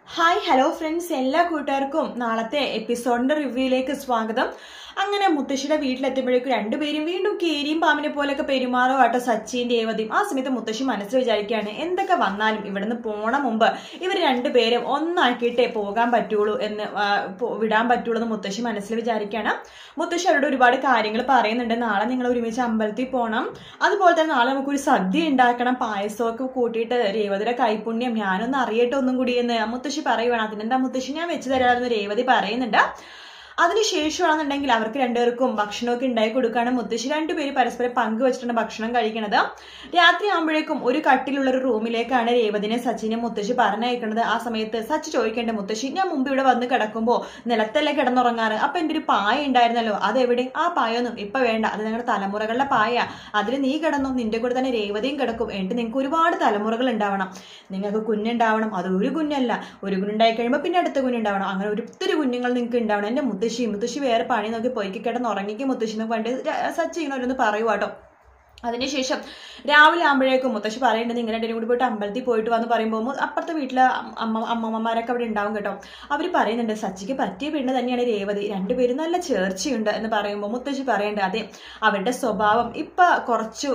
Hi hello friends, എല്ലാ കൂട്ടുകാർക്കും നാളത്തെ എപ്പിസോഡിന്റെ റിവ്യൂയിലേക്ക് സ്വാഗതം. അങ്ങനെ മുത്തശ്ശിയുടെ വീട്ടിലെത്തുമ്പോഴേക്കും രണ്ടുപേരും വീണ്ടും കീരിയും പാമ്പിനെ പോലൊക്കെ പെരുമാറുവാട്ടോ സച്ചിയും രേവതിയും. ആ സമയത്ത് മുത്തശ്ശി മനസ്സിൽ വിചാരിക്കുകയാണ്, എന്തൊക്കെ വന്നാലും ഇവിടുന്ന് പോണ മുമ്പ് ഇവർ രണ്ടുപേരും ഒന്നാക്കിയിട്ടേ പോകാൻ പറ്റുള്ളൂ എന്ന് വിടാൻ പറ്റുള്ളൂ എന്ന് മുത്തശ്ശി മനസ്സിൽ വിചാരിക്കുകയാണ്. മുത്തശ്ശി അവരോട് ഒരുപാട് കാര്യങ്ങൾ പറയുന്നുണ്ട്. നാളെ നിങ്ങൾ ഒരുമിച്ച് അമ്പലത്തിൽ പോകണം, അതുപോലെ തന്നെ നാളെ നമുക്കൊരു സദ്യ ഉണ്ടാക്കണം, പായസമൊക്കെ കൂട്ടിയിട്ട് രേവതിയുടെ കൈപുണ്യം ഞാനൊന്ന് അറിയട്ടെ ഒന്നും കൂടി എന്ന് മുത്തശ്ശി പറയുവാണ്. അതിനെന്താ മുത്തശ്ശി ഞാൻ വെച്ച് തരാമെന്ന് രേവതി പറയുന്നുണ്ട്. അതിനുശേഷമാണെന്നുണ്ടെങ്കിൽ അവർക്ക് രണ്ടുപേർക്കും ഭക്ഷണമൊക്കെ ഉണ്ടാക്കി കൊടുക്കുകയാണ്. മുത്തശ്ശി രണ്ടുപേര് പരസ്പരം പങ്കുവച്ചിട്ടാണ് ഭക്ഷണം കഴിക്കുന്നത്. രാത്രി ആകുമ്പോഴേക്കും ഒരു കട്ടിലുള്ള ഒരു റൂമിലേക്കാണ് രേവതിനെ സച്ചിനെ മുത്തശ്ശി പറഞ്ഞയക്കുന്നത്. ആ സമയത്ത് സച്ചി ചോദിക്കേണ്ട, മുത്തശ്ശി ഞാൻ മുമ്പ് ഇവിടെ വന്ന് കിടക്കുമ്പോൾ നിലത്തല്ലേ കിടന്നുറങ്ങാറ്, അപ്പൊ എന്റെ ഒരു പായ ഉണ്ടായിരുന്നല്ലോ, അതെവിടെ? ആ പായൊന്നും ഇപ്പൊ വേണ്ട, അത് ഞങ്ങളുടെ തലമുറകളുടെ പായ, അതിൽ നീ കിടന്നു, നിന്റെ കൂടെ തന്നെ രേവതിയും കിടക്കും, എന്നിട്ട് നിങ്ങൾക്ക് ഒരുപാട് തലമുറകൾ ഉണ്ടാവണം, നിങ്ങൾക്ക് കുഞ്ഞുണ്ടാവണം, അത് ഒരു കുഞ്ഞല്ല, ഒരു കുഞ്ഞുണ്ടായി കഴിയുമ്പോൾ പിന്നെ അടുത്ത കുഞ്ഞുണ്ടാവണം, അങ്ങനെ ഒത്തിരി കുഞ്ഞുങ്ങൾ നിങ്ങൾക്ക് ഉണ്ടാവണം. എന്റെ മുത്തശ്ശി വേറെ പണി നോക്കി പൊയ്ക്ക് കിടന്ന് ഉറങ്ങിക്കും മുത്തശ്ശിന്ന് കണ്ട് സച്ചി ഇങ്ങനെ ഓരോന്ന് പറയുവാട്ടോ. അതിനുശേഷം രാവിലെ ആകുമ്പോഴേക്കും മുത്തശ്ശി പറയേണ്ടത് ഇങ്ങനെ രണ്ടും കൂടി പോയിട്ട് അമ്പലത്തിൽ പോയിട്ട് വന്ന് പറയുമ്പോൾ അപ്പുറത്തെ വീട്ടിലെ അമ്മമ്മമാരൊക്കെ അവിടെ ഉണ്ടാവും കേട്ടോ. അവർ പറയുന്നുണ്ട്, സച്ചിക്ക് പറ്റിയ പെണ്ണ് തന്നെയാണ് രേവതി, രണ്ടുപേരും നല്ല ചേർച്ചയുണ്ട് എന്ന് പറയുമ്പോൾ മുത്തശ്ശി പറയേണ്ടത്, അതെ അവരുടെ സ്വഭാവം ഇപ്പൊ കുറച്ചു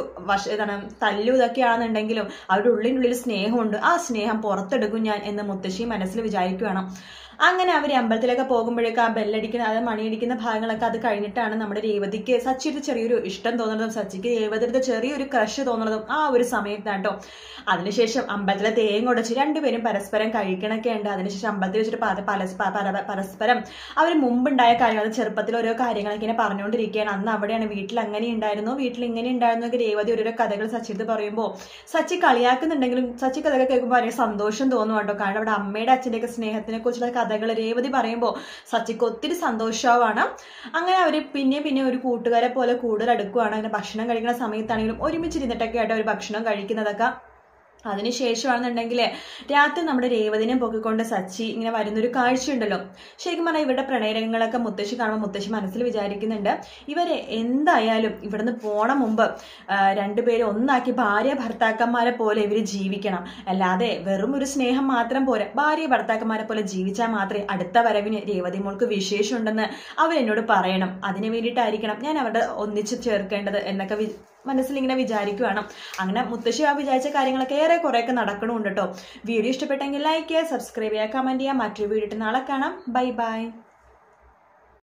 തല്ലു ഇതൊക്കെയാണെന്നുണ്ടെങ്കിലും അവരുടെ ഉള്ളിനുള്ളിൽ സ്നേഹമുണ്ട്, ആ സ്നേഹം പുറത്തെടുക്കും ഞാൻ എന്ന് മുത്തശ്ശി മനസ്സിൽ വിചാരിക്കുകയാണ്. അങ്ങനെ അവർ അമ്പലത്തിലൊക്കെ പോകുമ്പോഴേക്കും ആ ബെല്ലടിക്കുന്ന അത് മണിയടിക്കുന്ന ഭാഗങ്ങളൊക്കെ അത് കഴിഞ്ഞിട്ടാണ് നമ്മുടെ രേവതിക്ക് സച്ചിയുടെ ചെറിയൊരു ഇഷ്ടം തോന്നുന്നതും സച്ചിക്ക് രേവതിയുടെ ചെറിയൊരു ക്രഷ് തോന്നുന്നതും ആ ഒരു സമയത്താട്ടോ. അതിനുശേഷം അമ്പലത്തിലെ തേങ്ങ ഉടച്ച് രണ്ടുപേരും പരസ്പരം കഴിക്കണൊക്കെ ഉണ്ട്. അതിനുശേഷം അമ്പലത്തിൽ വെച്ചിട്ട് പരസ്പരം അവർ മുമ്പുണ്ടായ കാര്യങ്ങൾ, ചെറുപ്പത്തിൽ ഓരോ കാര്യങ്ങളൊക്കെ ഇങ്ങനെ പറഞ്ഞുകൊണ്ടിരിക്കുകയാണ്. അന്ന് അവിടെയാണ് വീട്ടിൽ അങ്ങനെ ഉണ്ടായിരുന്നു, വീട്ടിൽ ഇങ്ങനെ ഉണ്ടായിരുന്നു ഒക്കെ രേവതി ഓരോ കഥകൾ സച്ചിയുടെ പറയുമ്പോൾ സച്ചി കളിയാക്കുന്നുണ്ടെങ്കിലും സച്ചിക്ക് അതൊക്കെ കേൾക്കുമ്പോൾ വളരെ സന്തോഷം തോന്നും കേട്ടോ. കാരണം അവിടെ അമ്മയുടെ അച്ഛൻ്റെയൊക്കെ സ്നേഹത്തിനെ കുറിച്ചുള്ള കഥകൾ രേവതി പറയുമ്പോൾ സച്ചിക്ക് ഒത്തിരി സന്തോഷമാണ്. അങ്ങനെ അവര് പിന്നെ ഒരു കൂട്ടുകാരെ പോലെ കൂടുതൽ അടുക്കുവാണ്. അങ്ങനെ ഭക്ഷണം കഴിക്കുന്ന സമയത്താണെങ്കിലും ഒരുമിച്ചിരുന്നിട്ടൊക്കെ ആയിട്ട് അവർ ഭക്ഷണം കഴിക്കുന്നതൊക്കെ. അതിനുശേഷമാണെന്നുണ്ടെങ്കിൽ രാത്രി നമ്മുടെ രേവതിനെ പൊക്കിക്കൊണ്ട് സച്ചി ഇങ്ങനെ വരുന്നൊരു കാഴ്ചയുണ്ടല്ലോ. ശരിക്കും പറഞ്ഞാൽ ഇവരുടെ പ്രണയരംഗങ്ങളൊക്കെ മുത്തശ്ശി കാണുമ്പോൾ മുത്തശ്ശി മനസ്സിൽ വിചാരിക്കുന്നുണ്ട്, ഇവരെ എന്തായാലും ഇവിടുന്ന് പോണ മുമ്പ് രണ്ടുപേരും ഒന്നാക്കി ഭാര്യ ഭർത്താക്കന്മാരെ പോലെ ഇവര് ജീവിക്കണം. അല്ലാതെ വെറും ഒരു സ്നേഹം മാത്രം പോരാ, ഭാര്യ ഭർത്താക്കന്മാരെ പോലെ ജീവിച്ചാൽ മാത്രമേ അടുത്ത വരവിന് രേവതി മോൾക്ക് വിശേഷം ഉണ്ടെന്ന് അവരെന്നോട് പറയണം. അതിനു വേണ്ടിയിട്ടായിരിക്കണം ഞാൻ അവരുടെ ഒന്നിച്ച് ചേർക്കേണ്ടത് എന്നൊക്കെ മനസ്സിൽ ഇങ്ങനെ വിചാരിക്കുകയാണ്. അങ്ങനെ മുത്തശ്ശി ആ വിചാരിച്ച കാര്യങ്ങളൊക്കെ കുറെയൊക്കെ നടക്കണമുണ്ട് കേട്ടോ. വീഡിയോ ഇഷ്ടപ്പെട്ടെങ്കിൽ ലൈക്ക് ചെയ്യുക, സബ്സ്ക്രൈബ് ചെയ്യുക, കമന്റ് ചെയ്യുക. മറ്റൊരു വീഡിയോ നാളെ കാണാം. Bye by.